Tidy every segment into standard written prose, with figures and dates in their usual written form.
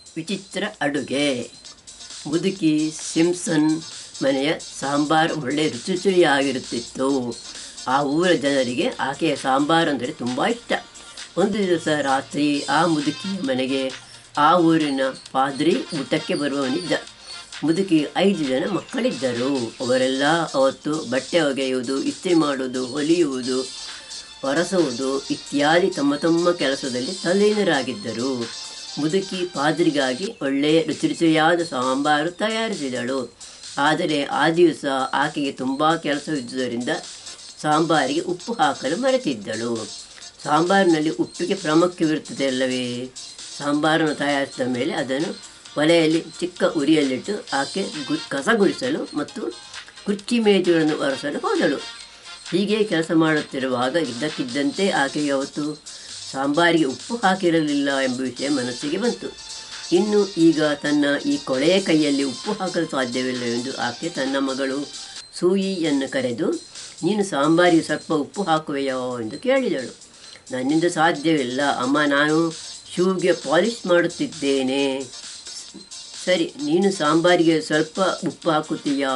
ವಿಚಿತ್ರ ಅಡುಗೆ. ಮುದುಕಿ ಸಿಂಪ್ಸನ್ ಮನೆಯ ಸಾಂಬಾರು ಒಳ್ಳೆ ರುಚಿಯಾಗಿರುತ್ತಿತ್ತು. ಆ ಊರ ಜನರಿಗೆ ಆಕೆಯ ಸಾಂಬಾರು ಅಂದರೆ ತುಂಬ ಇಷ್ಟ. ಒಂದು ದಿವಸ ರಾತ್ರಿ ಆ ಮುದುಕಿಯ ಮನೆಗೆ ಆ ಊರಿನ ಪಾದ್ರಿ ಊಟಕ್ಕೆ ಬರುವವನಿದ್ದ. ಮುದುಕಿ 5 ಜನ ಮಕ್ಕಳಿದ್ದರು. ಅವರೆಲ್ಲ ಅವತ್ತು ಬಟ್ಟೆ ಒಗೆಯುವುದು, ಇಸ್ತ್ರಿ ಮಾಡುವುದು, ಹೊಲಿಯುವುದು, ಒರೆಸುವುದು ಇತ್ಯಾದಿ ತಮ್ಮ ತಮ್ಮ ಕೆಲಸದಲ್ಲಿ ತಲ್ಲೀನರಾಗಿದ್ದರು. ಮುದುಕಿ ಪಾದ್ರಿಗಾಗಿ ಒಳ್ಳೆಯ ರುಚಿಯಾದ ಸಾಂಬಾರು ತಯಾರಿಸಿದಳು. ಆದರೆ ಆ ದಿವಸ ಆಕೆಗೆ ತುಂಬ ಕೆಲಸವಿದ್ದುದರಿಂದ ಸಾಂಬಾರಿಗೆ ಉಪ್ಪು ಹಾಕಲು ಮರೆತಿದ್ದಳು. ಸಾಂಬಾರಿನಲ್ಲಿ ಉಪ್ಪಿಗೆ ಪ್ರಾಮುಖ್ಯವಿರುತ್ತದೆ ಅಲ್ಲವೇ? ಸಾಂಬಾರನ್ನು ತಯಾರಿಸಿದ ಮೇಲೆ ಅದನ್ನು ಒಲೆಯಲ್ಲಿ ಚಿಕ್ಕ ಉರಿಯಲ್ಲಿಟ್ಟು ಆಕೆ ಕಸ ಗುಡಿಸಲು ಮತ್ತು ಕುರ್ಚಿ ಮೇಜುಗಳನ್ನು ಒರೆಸಲು ಹೋದಳು. ಹೀಗೆ ಕೆಲಸ ಮಾಡುತ್ತಿರುವಾಗ ಇದ್ದಕ್ಕಿದ್ದಂತೆ ಆಕೆಗೆ ಅವತ್ತು ಸಾಂಬಾರಿಗೆ ಉಪ್ಪು ಹಾಕಿರಲಿಲ್ಲ ಎಂಬ ವಿಷಯ ಮನಸ್ಸಿಗೆ ಬಂತು. ಇನ್ನು ಈಗ ತನ್ನ ಈ ಕೊಳೆಯ ಕೈಯಲ್ಲಿ ಉಪ್ಪು ಹಾಕಲು ಸಾಧ್ಯವಿಲ್ಲವೆಂದು ಆಕೆ ತನ್ನ ಮಗಳು ಸೂಯಿಯನ್ನು ಕರೆದು, ನೀನು ಸಾಂಬಾರಿಗೆ ಸ್ವಲ್ಪ ಉಪ್ಪು ಹಾಕುವೆಯೋ ಎಂದು ಕೇಳಿದಳು. ನನ್ನಿಂದ ಸಾಧ್ಯವಿಲ್ಲ ಅಮ್ಮ, ನಾನು ಶೂಗೆ ಪಾಲಿಷ್ ಮಾಡುತ್ತಿದ್ದೇನೆ. ಸರಿ, ನೀನು ಸಾಂಬಾರಿಗೆ ಸ್ವಲ್ಪ ಉಪ್ಪು ಹಾಕುತ್ತೀಯಾ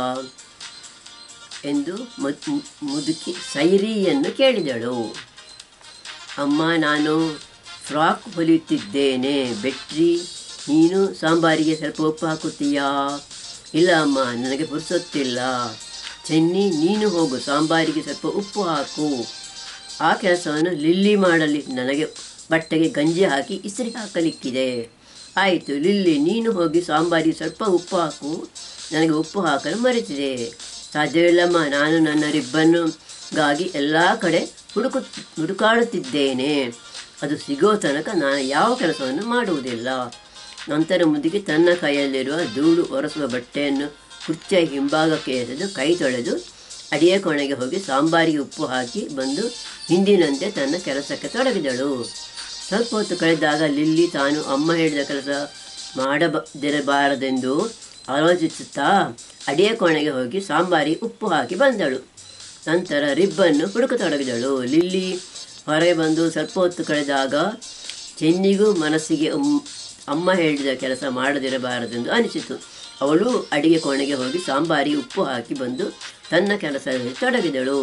ಎಂದು ಮುದುಕಿ ಸೈರಿಯನ್ನು ಕೇಳಿದಳು. ಅಮ್ಮ, ನಾನು ಫ್ರಾಕ್ ಹೊಲಿಯುತ್ತಿದ್ದೇನೆ. ಬೆಟ್ರಿ, ನೀನು ಸಾಂಬಾರಿಗೆ ಸ್ವಲ್ಪ ಉಪ್ಪು ಹಾಕುತ್ತೀಯಾ? ಇಲ್ಲ ಅಮ್ಮ, ನನಗೆ ಪುರ್ಸೊತ್ತಿಲ್ಲ. ಚೆನ್ನಿ, ನೀನು ಹೋಗು, ಸಾಂಬಾರಿಗೆ ಸ್ವಲ್ಪ ಉಪ್ಪು ಹಾಕು. ಆ ಕೆಲಸವನ್ನು ಲಿಲ್ಲಿ ಮಾಡಲಿ. ನನಗೆ ಬಟ್ಟೆಗೆ ಗಂಜಿ ಹಾಕಿ ಇಸ್ತ್ರಿ ಹಾಕಲಿಕ್ಕಿದೆ. ಆಯಿತು ಲಿಲ್ಲಿ, ನೀನು ಹೋಗಿ ಸಾಂಬಾರಿಗೆ ಸ್ವಲ್ಪ ಉಪ್ಪು ಹಾಕು. ನನಗೆ ಉಪ್ಪು ಹಾಕಲು ಮರೆತಿದೆ. ಸಾಧ್ಯವಿಲ್ಲಮ್ಮ, ನಾನು ನನ್ನ ರಿಬ್ಬನ್ಗಾಗಿ ಎಲ್ಲ ಕಡೆ ಹುಡುಕಾಡುತ್ತಿದ್ದೇನೆ. ಅದು ಸಿಗೋ ತನಕ ನಾನು ಯಾವ ಕೆಲಸವನ್ನು ಮಾಡುವುದಿಲ್ಲ. ನಂತರ ಮುದುಕಿ ತನ್ನ ಕೈಯಲ್ಲಿರುವ ಧೂಳು ಒರೆಸುವ ಬಟ್ಟೆಯನ್ನು ಕುರ್ಚಿಯ ಹಿಂಭಾಗಕ್ಕೆ ಎಸೆದು ಕೈ ತೊಳೆದು ಅಡಿಗೆ ಕೋಣೆಗೆ ಹೋಗಿ ಸಾಂಬಾರಿಗೆ ಉಪ್ಪು ಹಾಕಿ ಬಂದು ಹಿಂದಿನಂತೆ ತನ್ನ ಕೆಲಸಕ್ಕೆ ತೊಡಗಿದಳು. ಸ್ವಲ್ಪ ಹೊತ್ತು ಕಳೆದಾಗ ಲಿಲ್ಲಿ ತಾನು ಅಮ್ಮ ಹೇಳಿದ ಕೆಲಸ ಮಾಡದಿರಬಾರದೆಂದು ಆಲೋಚಿಸುತ್ತಾ ಅಡಿಗೆ ಕೋಣೆಗೆ ಹೋಗಿ ಸಾಂಬಾರಿಗೆ ಉಪ್ಪು ಹಾಕಿ ಬಂದಳು. ನಂತರ ರಿಬ್ಬನ್ನು ಹುಡುಕತೊಡಗಿದಳು. ಲಿಲ್ಲಿ ಹೊರಗೆ ಬಂದು ಸ್ವಲ್ಪ ಹೊತ್ತು ಕಳೆದಾಗ ಚೆನ್ನಿಗೂ ಮನಸ್ಸಿಗೆ ಅಮ್ಮ ಹೇಳಿದ ಕೆಲಸ ಮಾಡದಿರಬಾರದೆಂದು ಅನಿಸಿತು. ಅವಳು ಅಡಿಗೆ ಕೋಣೆಗೆ ಹೋಗಿ ಸಾಂಬಾರಿಗೆ ಉಪ್ಪು ಹಾಕಿ ಬಂದು ತನ್ನ ಕೆಲಸದಲ್ಲಿ ತೊಡಗಿದಳು.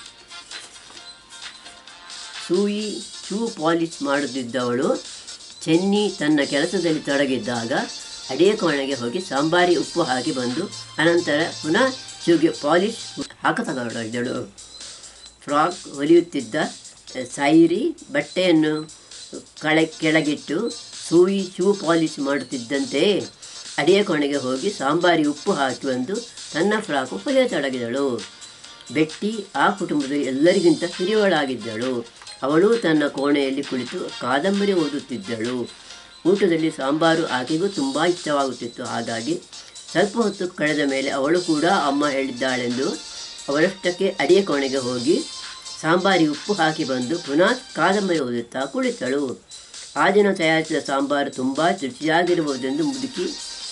ಸೂಯಿ ಶೂ ಪಾಲಿಷ್ ಮಾಡುತ್ತಿದ್ದವಳು. ಚೆನ್ನಿ ತನ್ನ ಕೆಲಸದಲ್ಲಿ ತೊಡಗಿದ್ದಾಗ ಅಡಿಗೆ ಕೋಣೆಗೆ ಹೋಗಿ ಸಾಂಬಾರಿಗೆ ಉಪ್ಪು ಹಾಕಿ ಬಂದು ಅನಂತರ ಪುನಃ ಶೂಗೆ ಪಾಲಿಷ್ ಹಾಕತೊಡಗಿದಳು. ಫ್ರಾಕ್ ಹೊಲಿಯುತ್ತಿದ್ದ ಸೈರಿ ಬಟ್ಟೆಯನ್ನು ಕೆಳಗಿಟ್ಟು ಸೂಯಿ ಶೂ ಪಾಲಿಷ್ ಮಾಡುತ್ತಿದ್ದಂತೆ ಅಡಿಗೆ ಕೋಣೆಗೆ ಹೋಗಿ ಸಾಂಬಾರಿಗೆ ಉಪ್ಪು ಹಾಕಿ ಬಂದು ತನ್ನ ಫ್ರಾಕು ಹೊಲಿಯತೊಡಗಿದಳು. ಬೆಟ್ಟಿ ಆ ಕುಟುಂಬದಲ್ಲಿ ಎಲ್ಲರಿಗಿಂತ ಹಿರಿಯವಳಾಗಿದ್ದಳು. ಅವಳು ತನ್ನ ಕೋಣೆಯಲ್ಲಿ ಕುಳಿತು ಕಾದಂಬರಿ ಓದುತ್ತಿದ್ದಳು. ಊಟದಲ್ಲಿ ಸಾಂಬಾರು ಆಕೆಗೂ ತುಂಬ ಇಷ್ಟವಾಗುತ್ತಿತ್ತು. ಹಾಗಾಗಿ ಸ್ವಲ್ಪ ಹೊತ್ತು ಕಳೆದ ಮೇಲೆ ಅವಳು ಕೂಡ ಅಮ್ಮ ಹೇಳಿದ್ದಾಳೆಂದು ಅವಳಷ್ಟಕ್ಕೆ ಅಡಿಗೆ ಕೋಣೆಗೆ ಹೋಗಿ ಸಾಂಬಾರಿಗೆ ಉಪ್ಪು ಹಾಕಿ ಬಂದು ಪುನಃ ಕಾದಂಬರಿ ಓದುತ್ತಾ ಕುಳಿತಳು. ಆ ದಿನ ತಯಾರಿಸಿದ ಸಾಂಬಾರು ತುಂಬ ರುಚಿಯಾಗಿರಬಹುದೆಂದು ಮುದುಕಿ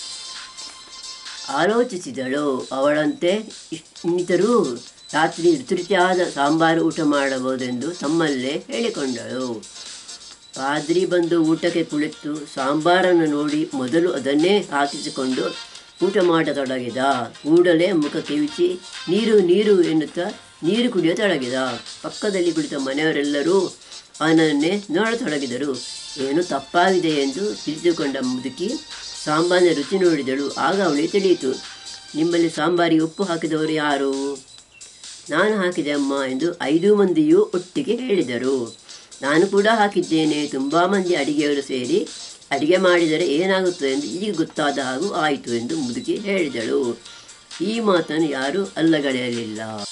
ಆಲೋಚಿಸಿದಳು. ಅವಳಂತೆ ಇನ್ನಿತರೂ ರಾತ್ರಿ ರುಚಿಯಾದ ಸಾಂಬಾರು ಊಟ ಮಾಡಬಹುದೆಂದು ತಮ್ಮಲ್ಲೇ ಹೇಳಿಕೊಂಡಳು. ಪಾದ್ರಿ ಬಂದು ಊಟಕ್ಕೆ ಕುಳಿತು ಸಾಂಬಾರನ್ನು ನೋಡಿ ಮೊದಲು ಅದನ್ನೇ ಹಾಕಿಸಿಕೊಂಡು ಊಟ ಮಾಡತೊಡಗಿದ. ಕೂಡಲೇ ಮುಖ ಕಿವಿಚಿ ನೀರು ನೀರು ಎನ್ನುತ್ತಾ ನೀರು ಕುಡಿಯತೊಡಗಿದ. ಪಕ್ಕದಲ್ಲಿ ಕುಳಿತ ಮನೆಯವರೆಲ್ಲರೂ ಅವನನ್ನೇ ನೋಡತೊಡಗಿದರು. ಏನು ತಪ್ಪಾಗಿದೆ ಎಂದು ತಿಳಿದುಕೊಂಡ ಮುದುಕಿ ಸಾಂಬಾರಿನ ರುಚಿ ನೋಡಿದಳು. ಆಗ ಅವಳಿಗೆ ತಿಳಿಯಿತು. ನಿಮ್ಮಲ್ಲಿ ಸಾಂಬಾರಿಗೆ ಉಪ್ಪು ಹಾಕಿದವರು ಯಾರು? ನಾನು ಹಾಕಿದೆ ಅಮ್ಮ ಎಂದು 5 ಮಂದಿಯೂ ಒಟ್ಟಿಗೆ ಹೇಳಿದರು. ನಾನು ಕೂಡ ಹಾಕಿದ್ದೇನೆ. ತುಂಬ ಮಂದಿ ಅಡಿಗೆಯವರು ಸೇರಿ ಅಡಿಗೆ ಮಾಡಿದರೆ ಏನಾಗುತ್ತದೆ ಎಂದು ಈಗ ಗೊತ್ತಾದ ಹಾಗೂ ಆಯಿತು ಎಂದು ಮುದುಕಿ ಹೇಳಿದಳು. ಈ ಮಾತನ್ನು ಯಾರೂ ಅಲ್ಲಗಳೆಯಲಿಲ್ಲ.